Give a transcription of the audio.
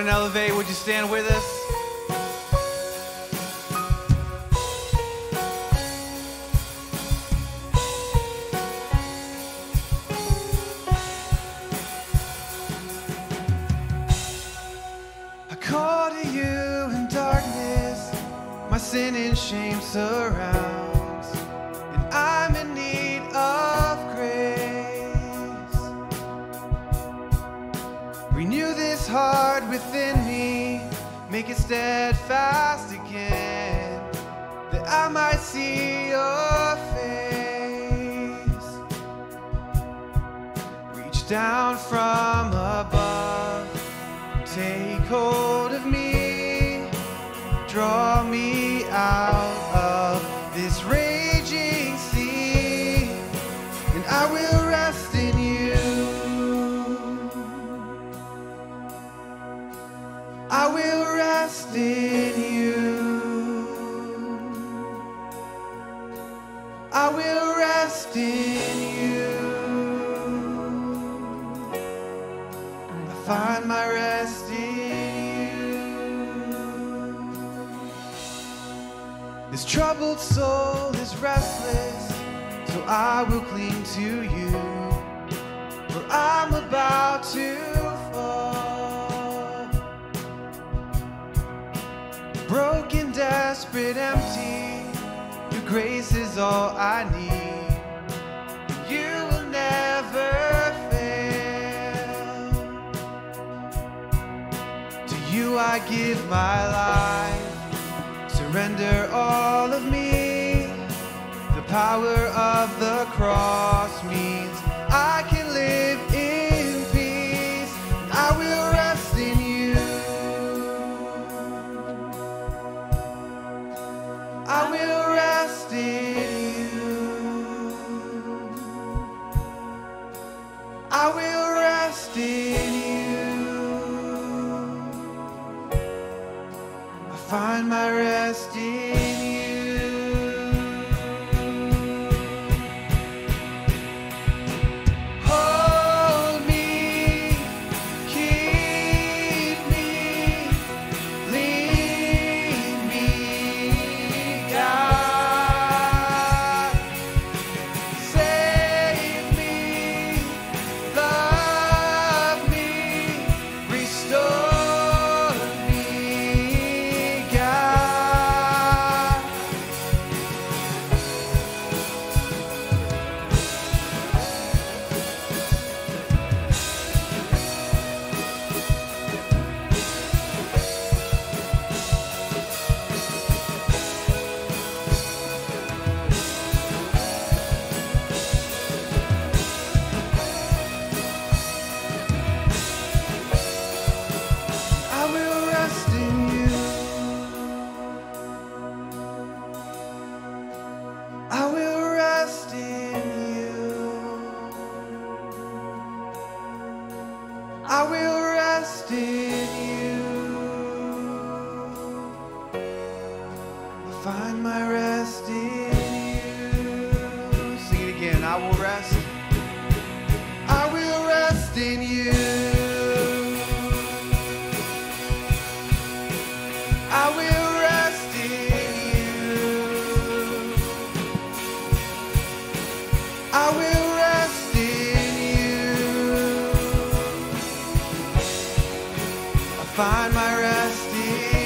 and Elevate, would you stand with us? I call to you in darkness, my sin and shame surrounds, and I'm in need of grace. Renew this heart within me, make it steadfast again, that I might see your face. Reach down from above, take hold of me, draw me out of this raging sea, and I will rest in you. I will rest in you. I will rest in you. I find my rest in you. This troubled soul is restless, so I will cling to you, for I'm about to fall. Broken, desperate, empty, your grace is all I need. You will never fail. To you I give my life, surrender all of me. The power of the cross means I can live in peace. I will rest in you. I will rest in you. I will rest in you. I find my rest in you. Hold me, keep me, lead me, God. Save me, love me, restore me, God. I will rest in you. I will rest in you. I will rest in you. I find my rest in you. Sing it again. I will rest. I will rest in you. I will rest in you. I will rest in you. I find my rest in you.